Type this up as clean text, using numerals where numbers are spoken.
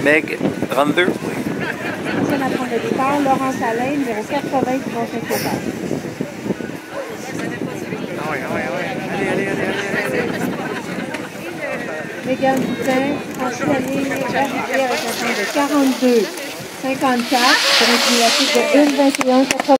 Meg, 32. On apprend le départ. Laurence Alain, numéro 80 du Mont-Saint-Sauveur. Mégane Boutin, franchit la ligne arrivée avec un temps de 42,54 pour une de 1,21,80.